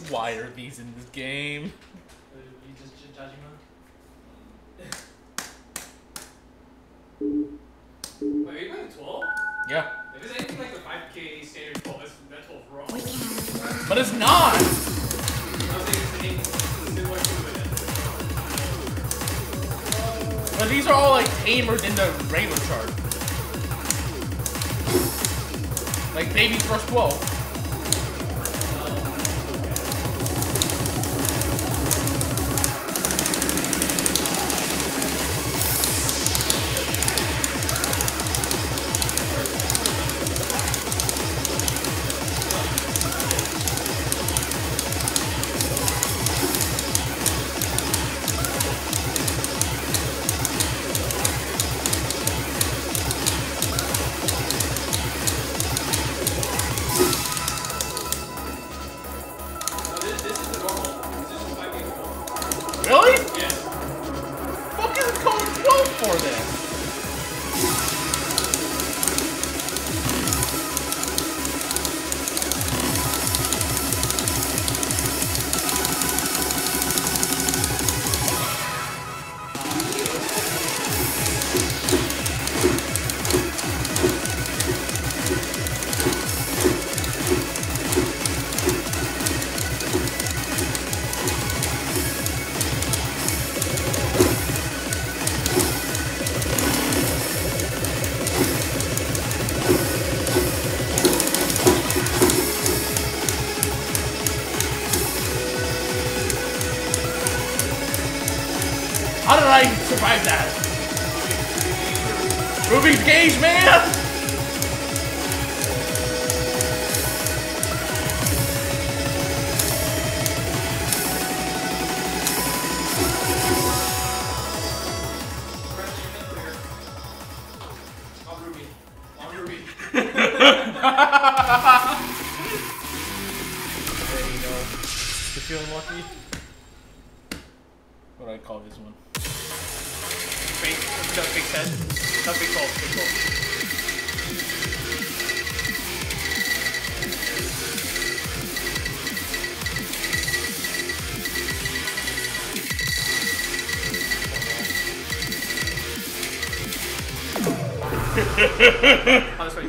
Why are these in this game? You just judging them? Wait, are you playing 12? Yeah. If it's anything like the 5K standard 12, that 12's wrong. But it's not! I was saying it's similar to it. But these are all like tamer than the regular chart. Like baby's first 12. Really? Yeah. Fuck is it called 12 for then? How did I survive that? Ruby's gauge, man! There you go. You feeling lucky? What do I call this one? Big 10. No, big 12. Big 12. Oh, that's right.